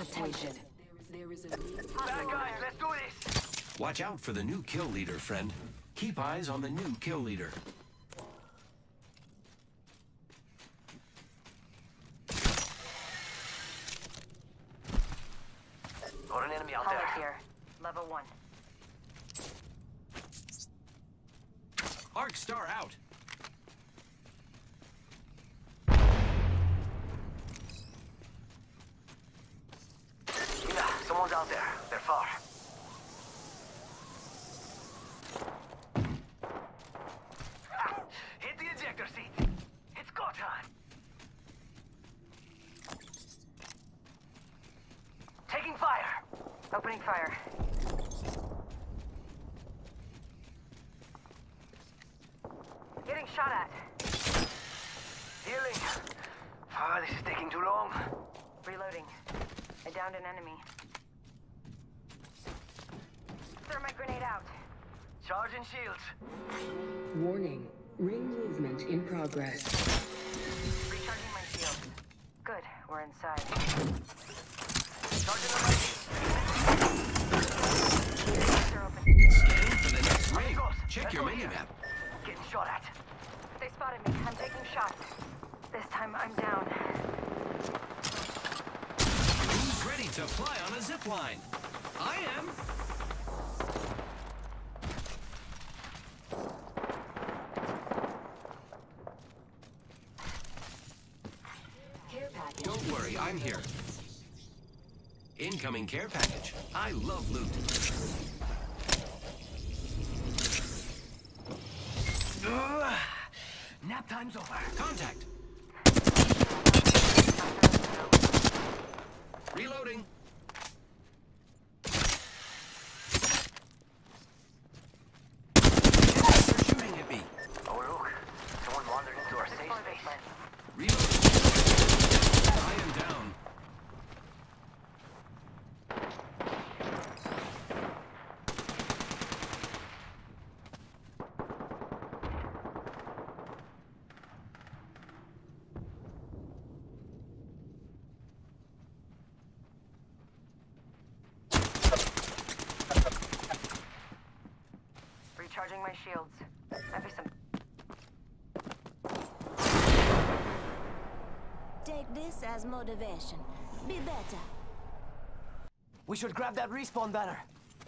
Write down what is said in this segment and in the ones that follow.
attention. There is a need. Bad guys, let's do this! Watch out for the new kill leader, friend. Keep eyes on the new kill leader. Got an enemy out Helmet there. here. Level 1. Arc Star out. Yeah, someone's out there. They're far. Ha! Hit the ejector seat. It's go time. Taking fire. Opening fire. Getting shot at. Healing. Ah, this is taking too long. Reloading. I downed an enemy. Thermite grenade out. Charging shields. Warning. Ring movement in progress. Recharging my shield. Good, we're inside. Charging the right. They're open. Scanning for the next ring. Amigos, Check let's your go here. minimap. Getting shot at. They spotted me. I'm taking shots. This time I'm down. Who's ready to fly on a zip line? I am. Care package. Don't worry, I'm here. Incoming care package. I love loot. Nap time's over. Contact. Reloading. They're shooting at me. Oh look, someone wandered into our safe space. Reloading. I am down. Recharging my shields. Might be some. Take this as motivation. Be better. We should grab that respawn banner.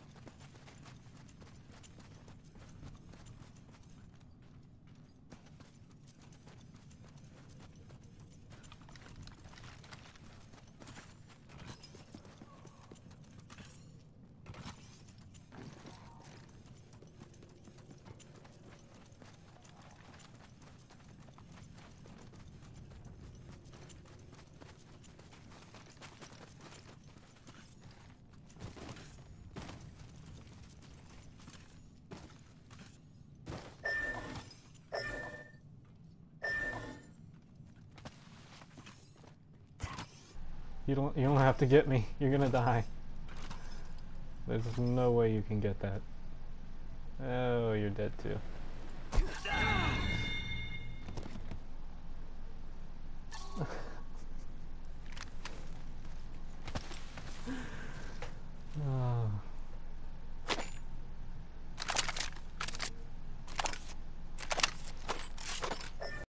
You don't have to get me. You're gonna die. There's no way you can get that. Oh, you're dead too.